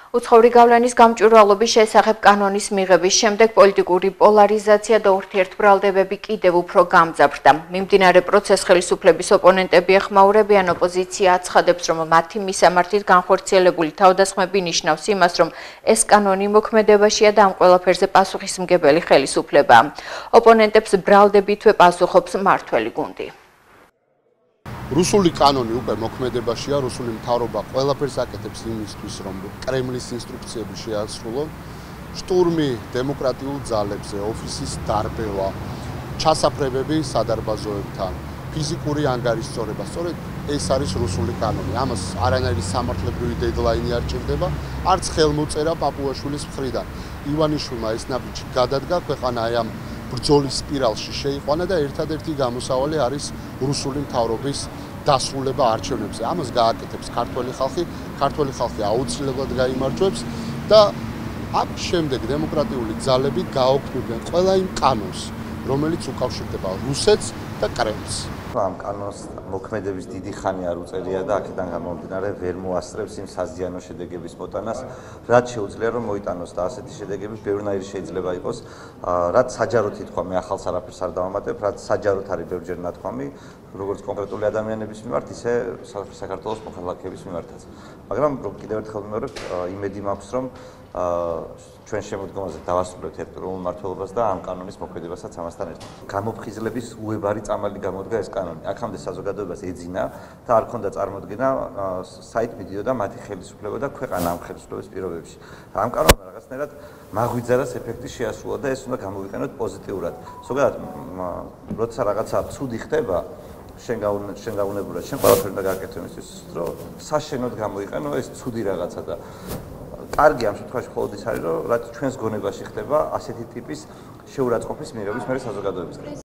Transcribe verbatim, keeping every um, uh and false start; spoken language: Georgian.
უცხოური გავლენის გამჭვირვალობის შესახებ კანონის მიღების შემდეგ პოლიტიკური პოლარიზაცია და ურთიერთბრალდებები კიდევ უფრო გამძაფრდა. მიმდინარე პროცესს ხელისუფლების ოპონენტები ეხმაურებიან, ოპოზიცია აცხადებს, რომ მათი მისამართით განხორციელებული თავდასხმები ნიშნავს იმას, რომ ეს კანონი მოქმედებაშია და ამ ყველაფერზე პასუხისმგებელი ხელისუფლებაა. ოპონენტებს ბრალდებითვე პასუხობს მმართველი გუნდი. რუსული კანონი უკვე მოქმედებაშია, რუსული მთავრობა ყველაფერს აკეთებს იმისთვის, რომ კრემლის ინსტრუქციები შეასრულონ. შტურმი დემოკრატიულ ძალებზე, ოფისის დარბევა, ჩასაფრებები სადარბაზოებთან, ფიზიკური ანგარიშწორება, სწორედ ეს არის რუსული კანონი. ამას არანაირი სამართლებრივი დედლაინი არ ჭირდება, არც ხელმოწერა პაპუაშვილის მხრიდან. ივანიშვილმა ეს ნაბიჯი გადადგა, ქვეყანა აი ამ ბრძოლის სპირალში შეიყვანა და ერთადერთი გამოსავალი არის რუსული მთავრობის დასრულება არჩევნებზე. ამას გააკეთებს ქართველი ხალხი, ქართველი ხალხი აუცილებლად გაიმარჯვებს და ამის შემდეგ დემოკრატიული ძალები გააუქმებენ ყველა იმ კანონს, რომელიც უკავშირდება რუსეთს და კრემლს. ამ კანონს მოქმედების დიდი ხანი არ უწევია და აქედან გამომდინარე ვერ მოასწრებს იმ საზიანო შედეგების მოტანას, რაც შეუძლია რომ მოიტანოს და ასეთი შედეგები ბევრნაირი შეიძლება იყოს, რაც საჯაროდ ითქვა, მე ახალს არაფერს არ დავამატებ, რაც საჯაროდ არის ბევრჯერ ნათქვამი, როგორც კონკრეტული ადამიანების მიმართ, ისე საქართველოს მოქალაქეების მიმართაც. მაგრამ კიდევ ერთხელ ვიმეორებ, იმედი მაქვს, რომ ჩვენ შემოდგომაზე დავასრულებთ ერთპიროვნულ მმართველობას და ამ კანონის მოქმედებასაც ამასთან ერთად. გამოფხიზლების უებარი წამალი გამოდგა ეს კანონი. აქამდე საზოგადოებას ეძინა და არ ქონდა წარმოდგენა საით მიდიოდა მათი ხელისუფლება და ქვეყანა ამ ხელისუფლების პირობებში. ამ კანონმა რაღაცნაირად მაღვიძარას ეფექტი შეასრულა და ეს უნდა გამოვიყენოთ პოზიტიურად. ზოგადად, როცა რაღაცა ცუდი ხდება, შენ შენ გაუნებურად, შენ ყველაფერი უნდა გააკეთო იმისთვის, რომ საშენოდ გამოიყენო ეს ცუდი რაღაცა და კარგი ამ შემთხვევაში მხოლოდ ის არის, რომ რაც ჩვენს გონებაში ხდება ასეთი ტიპის შეურაცხყოფის მიღების მერე საზოგადოებისგან.